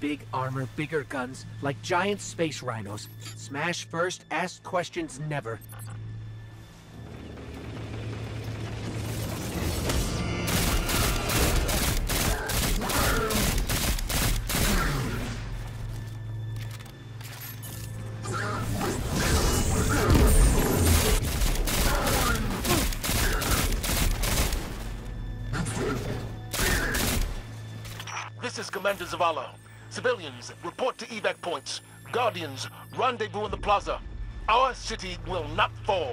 big armor, bigger guns, like giant space rhinos. Smash first, ask questions never. This is Commander Zavala. Civilians, report to evac points. Guardians, rendezvous in the plaza. Our city will not fall.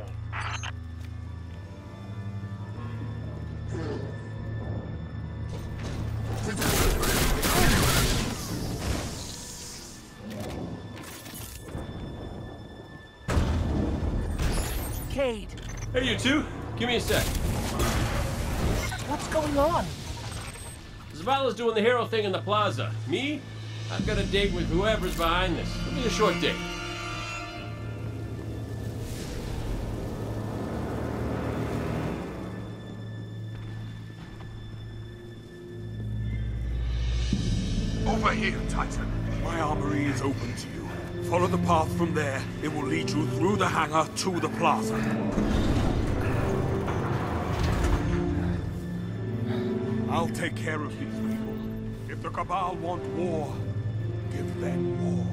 Cade! Hey, you two. Give me a sec. What's going on? Zavala's doing the hero thing in the plaza. Me? I've got a date with whoever's behind this. It'll be a short date. Over here, Titan. My armory is open to you. Follow the path from there. It will lead you through the hangar to the plaza. I'll take care of these people. If the Cabal want war, give them war.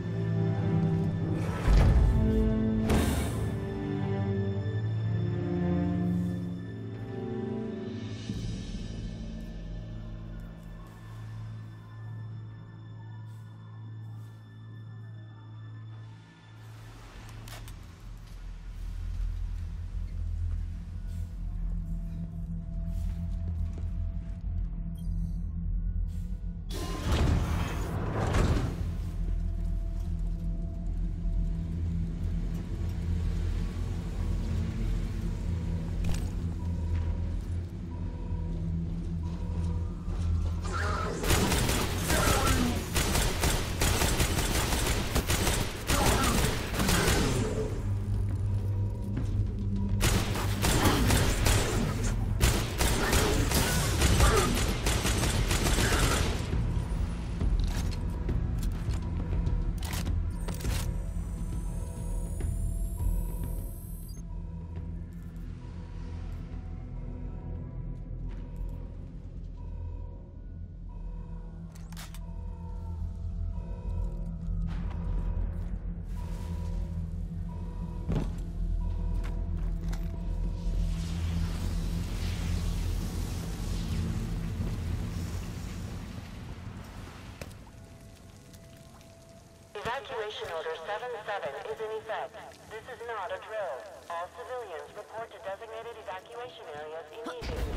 Evacuation Order 7-7 is in effect. This is not a drill. All civilians report to designated evacuation areas immediately.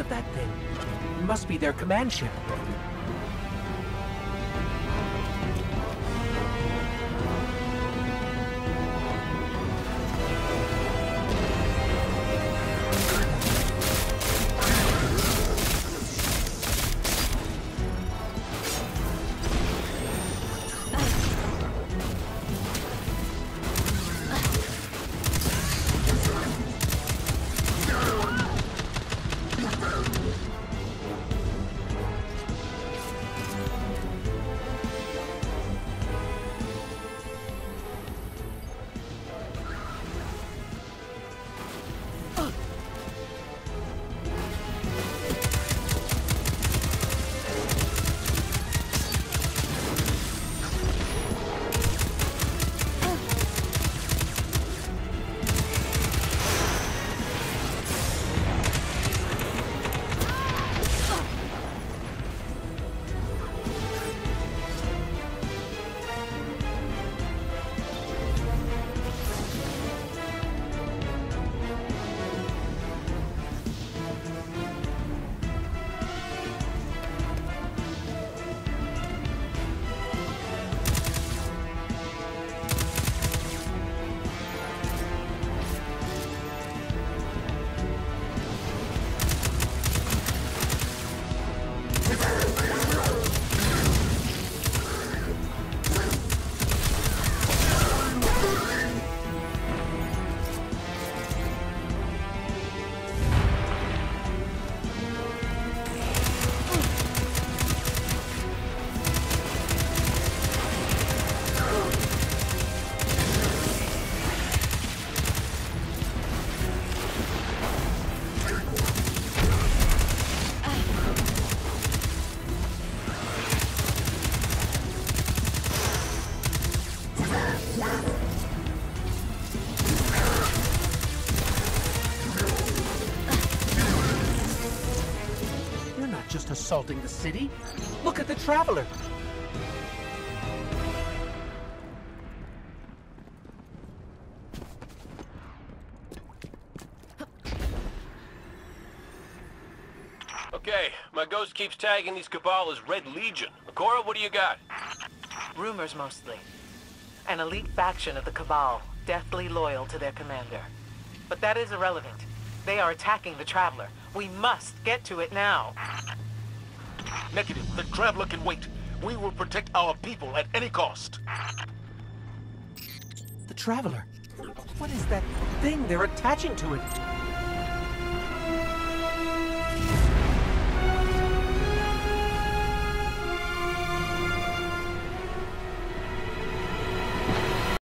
of that thing. It must be their command ship. Just assaulting the city. Look at the Traveler. Okay, my ghost keeps tagging these Cabal as Red Legion. Cora, what do you got? Rumors mostly. An elite faction of the Cabal, deathly loyal to their commander. But that is irrelevant. They are attacking the Traveler. We must get to it now. Negative. The Traveler can wait. We will protect our people at any cost. The Traveler. What is that thing they're attaching to it?